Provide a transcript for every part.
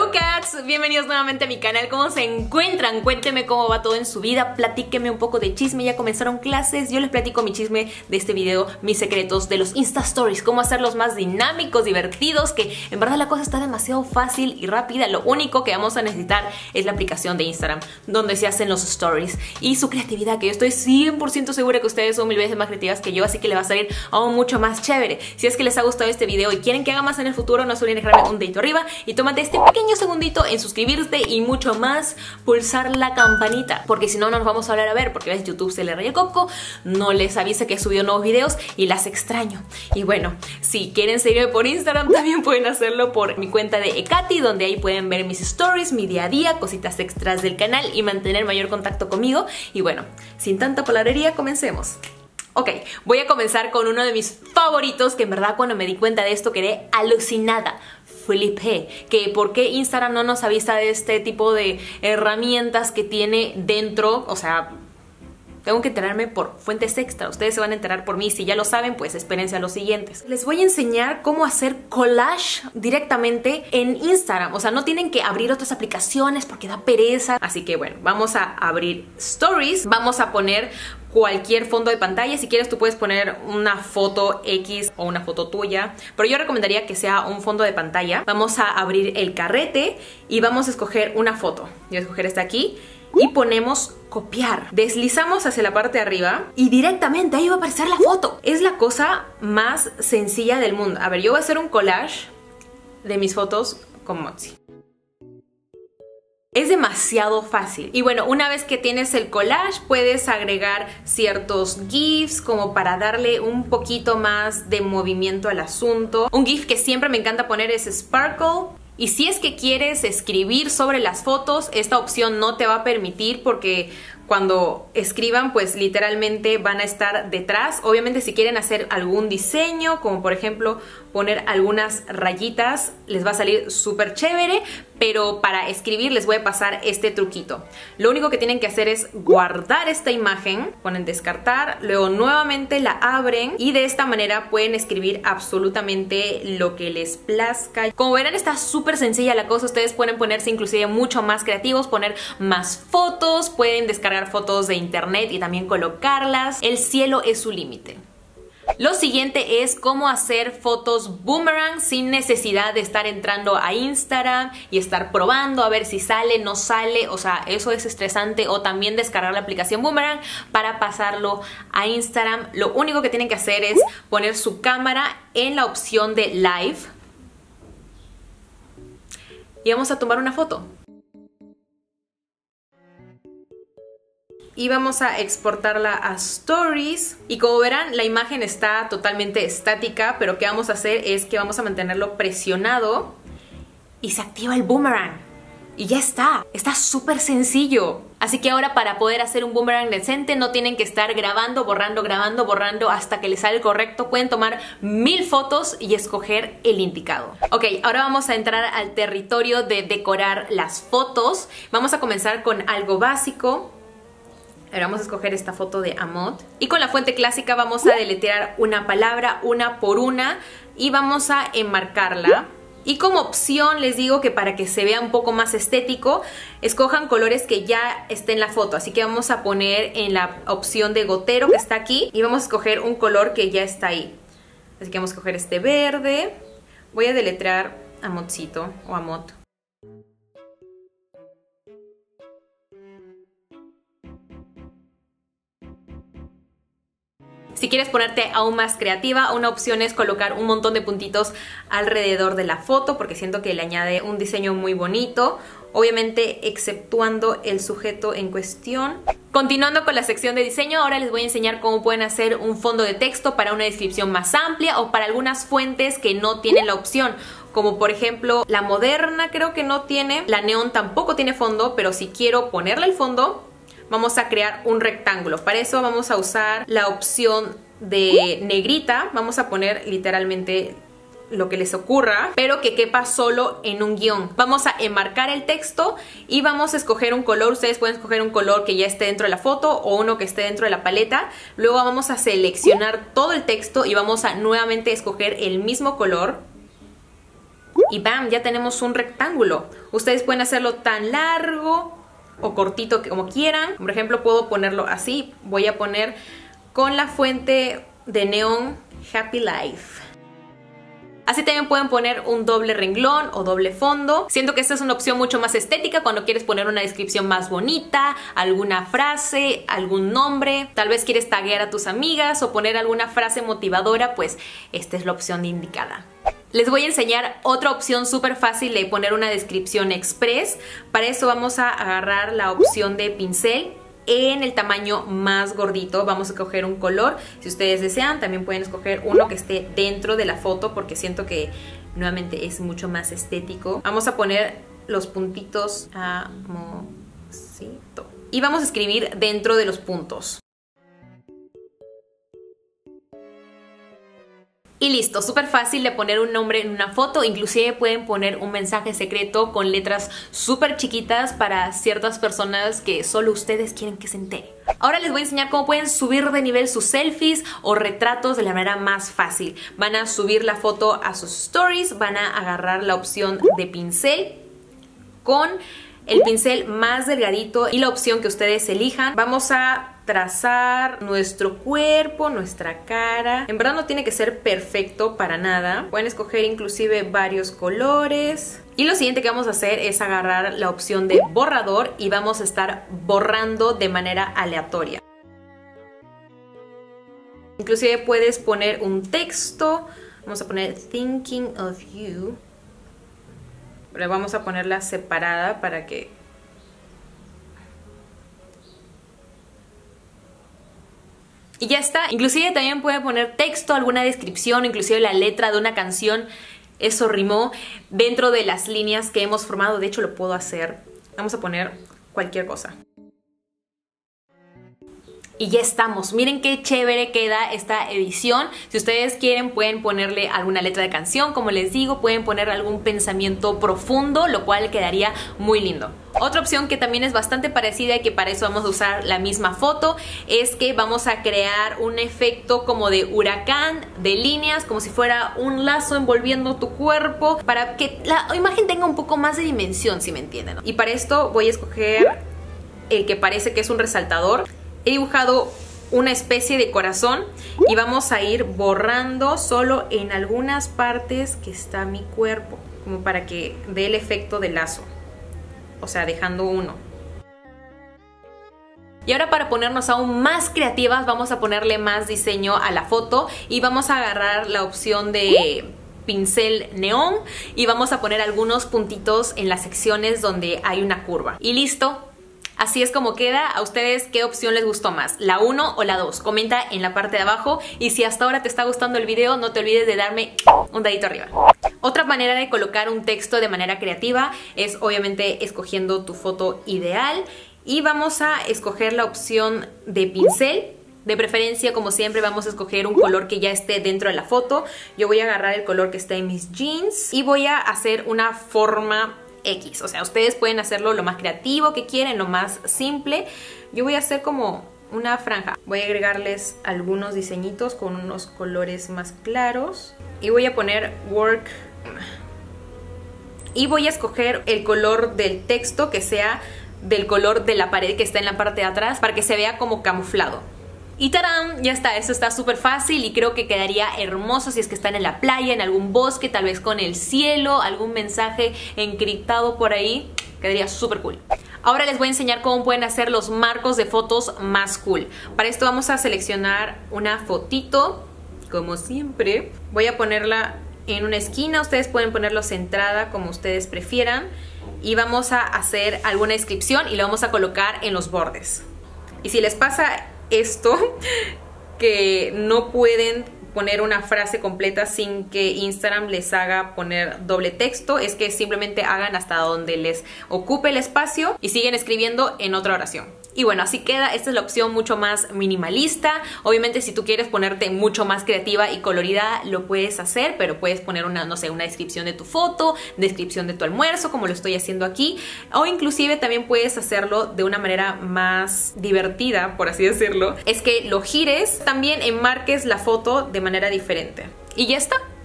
Hello cats, bienvenidos nuevamente a mi canal. ¿Cómo se encuentran? Cuéntenme cómo va todo en su vida, platíquenme un poco de chisme. Ya comenzaron clases, yo les platico mi chisme de este video, mis secretos de los Insta Stories, cómo hacerlos más dinámicos, divertidos, que en verdad la cosa está demasiado fácil y rápida. Lo único que vamos a necesitar es la aplicación de Instagram, donde se hacen los stories, y su creatividad, que yo estoy 100% segura que ustedes son 1000 veces más creativas que yo, así que le va a salir aún mucho más chévere. Si es que les ha gustado este video y quieren que haga más en el futuro, no se olviden dejarme un dedito arriba y tómate este pequeño segundito en suscribirte y mucho más pulsar la campanita, porque si no, no nos vamos a hablar a ver, porque ves, YouTube se le raya el coco, no les avisa que he subido nuevos videos y las extraño. Y bueno, si quieren seguirme por Instagram, también pueden hacerlo por mi cuenta de Ekati, donde ahí pueden ver mis stories, mi día a día, cositas extras del canal y mantener mayor contacto conmigo. Y bueno, sin tanta palabrería, comencemos. Ok, voy a comenzar con uno de mis favoritos, que en verdad cuando me di cuenta de esto quedé alucinada. Flipé, que por qué Instagram no nos avisa de este tipo de herramientas que tiene dentro. O sea, tengo que enterarme por fuentes extra. Ustedes se van a enterar por mí. Si ya lo saben, pues espérense a los siguientes. Les voy a enseñar cómo hacer collage directamente en Instagram. O sea, no tienen que abrir otras aplicaciones porque da pereza. Así que bueno, vamos a abrir Stories. Vamos a poner cualquier fondo de pantalla. Si quieres, tú puedes poner una foto X o una foto tuya, pero yo recomendaría que sea un fondo de pantalla. Vamos a abrir el carrete y vamos a escoger una foto. Yo voy a escoger esta aquí y ponemos copiar. Deslizamos hacia la parte de arriba y directamente ahí va a aparecer la foto. Es la cosa más sencilla del mundo. A ver, yo voy a hacer un collage de mis fotos con Mozi. Es demasiado fácil. Y bueno, una vez que tienes el collage, puedes agregar ciertos GIFs como para darle un poquito más de movimiento al asunto. Un GIF que siempre me encanta poner es Sparkle. Y si es que quieres escribir sobre las fotos, esta opción no te va a permitir, porque cuando escriban, pues literalmente van a estar detrás. Obviamente, si quieren hacer algún diseño, como por ejemplo poner algunas rayitas, les va a salir súper chévere, pero para escribir les voy a pasar este truquito. Lo único que tienen que hacer es guardar esta imagen, ponen descartar, luego nuevamente la abren y de esta manera pueden escribir absolutamente lo que les plazca. Como verán, está súper sencilla la cosa. Ustedes pueden ponerse inclusive mucho más creativos, poner más fotos, pueden descargar fotos de internet y también colocarlas. El cielo es su límite. Lo siguiente es cómo hacer fotos boomerang sin necesidad de estar entrando a Instagram y estar probando a ver si sale, no sale. O sea, eso es estresante. O también descargar la aplicación Boomerang para pasarlo a Instagram. Lo único que tienen que hacer es poner su cámara en la opción de Live y vamos a tomar una foto. Y vamos a exportarla a Stories. Y como verán, la imagen está totalmente estática, pero ¿qué vamos a hacer? Es que vamos a mantenerlo presionado y se activa el boomerang. Y ya está. Está súper sencillo. Así que ahora, para poder hacer un boomerang decente, no tienen que estar grabando, borrando hasta que les sale el correcto. Pueden tomar 1000 fotos y escoger el indicado. Ok, ahora vamos a entrar al territorio de decorar las fotos. Vamos a comenzar con algo básico. Ahora vamos a escoger esta foto de Amot. Y con la fuente clásica vamos a deletrear una palabra una por una y vamos a enmarcarla. Y como opción les digo que para que se vea un poco más estético, escojan colores que ya estén en la foto. Así que vamos a poner en la opción de gotero que está aquí y vamos a escoger un color que ya está ahí. Así que vamos a escoger este verde. Voy a deletrear Amotcito o Amot. Si quieres ponerte aún más creativa, una opción es colocar un montón de puntitos alrededor de la foto, porque siento que le añade un diseño muy bonito, obviamente exceptuando el sujeto en cuestión. Continuando con la sección de diseño, ahora les voy a enseñar cómo pueden hacer un fondo de texto para una descripción más amplia o para algunas fuentes que no tienen la opción. Como por ejemplo, la Moderna creo que no tiene, la Neon tampoco tiene fondo, pero si quiero ponerle el fondo, vamos a crear un rectángulo. Para eso vamos a usar la opción de negrita. Vamos a poner literalmente lo que les ocurra, pero que quepa solo en un guión. Vamos a enmarcar el texto y vamos a escoger un color. Ustedes pueden escoger un color que ya esté dentro de la foto o uno que esté dentro de la paleta. Luego vamos a seleccionar todo el texto y vamos a nuevamente escoger el mismo color y ¡bam! Ya tenemos un rectángulo. Ustedes pueden hacerlo tan largo o cortito como quieran. Por ejemplo, puedo ponerlo así. Voy a poner con la fuente de neón Happy Life. Así también pueden poner un doble renglón o doble fondo. Siento que esta es una opción mucho más estética cuando quieres poner una descripción más bonita, alguna frase, algún nombre. Tal vez quieres taguear a tus amigas o poner alguna frase motivadora, pues esta es la opción indicada. Les voy a enseñar otra opción súper fácil de poner una descripción express. Para eso vamos a agarrar la opción de pincel en el tamaño más gordito. Vamos a escoger un color. Si ustedes desean, también pueden escoger uno que esté dentro de la foto porque siento que nuevamente es mucho más estético. Vamos a poner los puntitos amorcito y vamos a escribir dentro de los puntos. Y listo, súper fácil de poner un nombre en una foto. Inclusive pueden poner un mensaje secreto con letras súper chiquitas para ciertas personas que solo ustedes quieren que se enteren. Ahora les voy a enseñar cómo pueden subir de nivel sus selfies o retratos de la manera más fácil. Van a subir la foto a sus stories, van a agarrar la opción de pincel con el pincel más delgadito y la opción que ustedes elijan. Vamos a trazar nuestro cuerpo, nuestra cara. En verdad no tiene que ser perfecto para nada. Pueden escoger inclusive varios colores. Y lo siguiente que vamos a hacer es agarrar la opción de borrador y vamos a estar borrando de manera aleatoria. Inclusive puedes poner un texto. Vamos a poner Thinking of You. Pero vamos a ponerla separada para que... Y ya está. Inclusive también pueden poner texto, alguna descripción, inclusive la letra de una canción. Eso rimó dentro de las líneas que hemos formado. De hecho lo puedo hacer. Vamos a poner cualquier cosa. Y ya estamos. Miren qué chévere queda esta edición. Si ustedes quieren pueden ponerle alguna letra de canción, como les digo, pueden poner algún pensamiento profundo, lo cual quedaría muy lindo. Otra opción que también es bastante parecida y que para eso vamos a usar la misma foto es que vamos a crear un efecto como de huracán, de líneas, como si fuera un lazo envolviendo tu cuerpo, para que la imagen tenga un poco más de dimensión, si me entienden, ¿no? Y para esto voy a escoger el que parece que es un resaltador. He dibujado una especie de corazón y vamos a ir borrando solo en algunas partes que está mi cuerpo, como para que dé el efecto de lazo, o sea, dejando uno. Y ahora para ponernos aún más creativas vamos a ponerle más diseño a la foto y vamos a agarrar la opción de pincel neón y vamos a poner algunos puntitos en las secciones donde hay una curva. Y listo. Así es como queda. ¿A ustedes qué opción les gustó más? ¿La 1 o la 2? Comenta en la parte de abajo. Y si hasta ahora te está gustando el video, no te olvides de darme un dedito arriba. Otra manera de colocar un texto de manera creativa es obviamente escogiendo tu foto ideal. Y vamos a escoger la opción de pincel. De preferencia, como siempre, vamos a escoger un color que ya esté dentro de la foto. Yo voy a agarrar el color que está en mis jeans y voy a hacer una forma X, o sea, ustedes pueden hacerlo lo más creativo que quieren, lo más simple. Yo voy a hacer como una franja. Voy a agregarles algunos diseñitos con unos colores más claros y voy a poner work y voy a escoger el color del texto que sea del color de la pared que está en la parte de atrás para que se vea como camuflado. Y ¡tarán! Ya está, eso está súper fácil y creo que quedaría hermoso si es que están en la playa, en algún bosque, tal vez con el cielo, algún mensaje encriptado por ahí. Quedaría súper cool. Ahora les voy a enseñar cómo pueden hacer los marcos de fotos más cool. Para esto vamos a seleccionar una fotito, como siempre. Voy a ponerla en una esquina, ustedes pueden ponerlo centrada como ustedes prefieran. Y vamos a hacer alguna descripción y lo vamos a colocar en los bordes. Y si les pasa esto, que no pueden poner una frase completa sin que Instagram les haga poner doble texto, es que simplemente hagan hasta donde les ocupe el espacio y siguen escribiendo en otra oración. Y bueno, así queda. Esta es la opción mucho más minimalista. Obviamente si tú quieres ponerte mucho más creativa y colorida lo puedes hacer, pero puedes poner una, no sé, una descripción de tu foto, descripción de tu almuerzo, como lo estoy haciendo aquí, o inclusive también puedes hacerlo de una manera más divertida, por así decirlo. Es que lo gires, también enmarques la foto de manera diferente. Y ya está.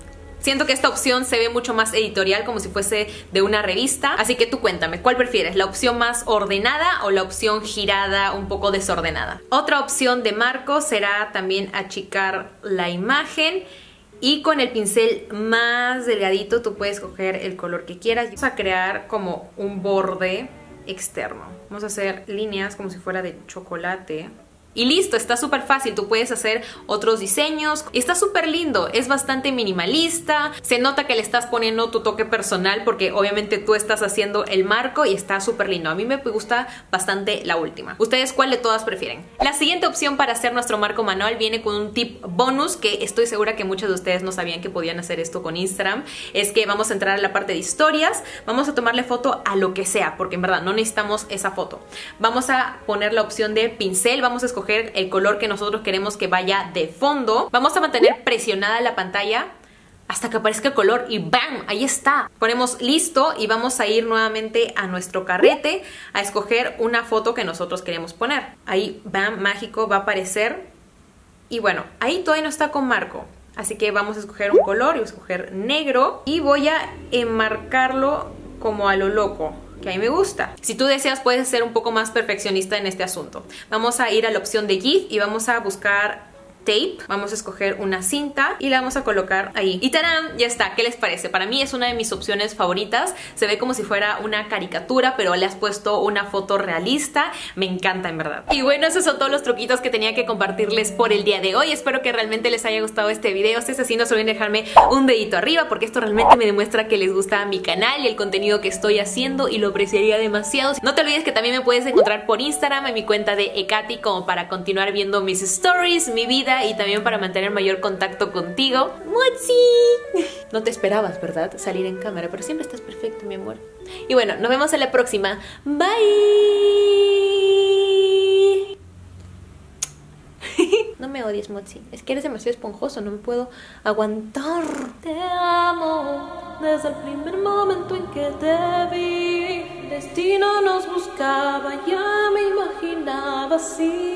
Siento que esta opción se ve mucho más editorial, como si fuese de una revista. Así que tú cuéntame, ¿cuál prefieres? ¿La opción más ordenada o la opción girada, un poco desordenada? Otra opción de marco será también achicar la imagen. Y con el pincel más delgadito tú puedes coger el color que quieras. Vamos a crear como un borde externo. Vamos a hacer líneas como si fuera de chocolate. Y listo, está súper fácil, tú puedes hacer otros diseños. Está súper lindo, es bastante minimalista. Se nota que le estás poniendo tu toque personal porque obviamente tú estás haciendo el marco y está súper lindo. A mí me gusta bastante la última. ¿Ustedes cuál de todas prefieren? La siguiente opción para hacer nuestro marco manual viene con un tip bonus que estoy segura que muchos de ustedes no sabían que podían hacer esto con Instagram. Es que vamos a entrar a la parte de historias, vamos a tomarle foto a lo que sea porque en verdad no necesitamos esa foto. Vamos a poner la opción de pincel, vamos a escoger el color que nosotros queremos que vaya de fondo. Vamos a mantener presionada la pantalla hasta que aparezca el color y ¡bam! Ahí está. Ponemos listo y vamos a ir nuevamente a nuestro carrete a escoger una foto que nosotros queremos poner. Ahí ¡bam! Mágico va a aparecer. Y bueno, ahí todavía no está con marco. Así que vamos a escoger un color y voy a escoger negro y voy a enmarcarlo como a lo loco, que a mí me gusta. Si tú deseas puedes ser un poco más perfeccionista en este asunto. Vamos a ir a la opción de GIF y vamos a buscar tape. Vamos a escoger una cinta y la vamos a colocar ahí. Y ¡tarán! Ya está. ¿Qué les parece? Para mí es una de mis opciones favoritas. Se ve como si fuera una caricatura, pero le has puesto una foto realista. Me encanta, en verdad. Y bueno, esos son todos los truquitos que tenía que compartirles por el día de hoy. Espero que realmente les haya gustado este video. Si es así, no se olviden dejarme un dedito arriba porque esto realmente me demuestra que les gusta mi canal y el contenido que estoy haciendo y lo apreciaría demasiado. No te olvides que también me puedes encontrar por Instagram en mi cuenta de Ekati como para continuar viendo mis stories, mi vida y también para mantener mayor contacto contigo. ¡Mochi! No te esperabas, ¿verdad? Salir en cámara, pero siempre estás perfecto, mi amor. Y bueno, nos vemos en la próxima. Bye. No me odies, Mochi. Es que eres demasiado esponjoso, no me puedo aguantar. Te amo desde el primer momento en que te vi. Destino nos buscaba, ya me imaginaba así.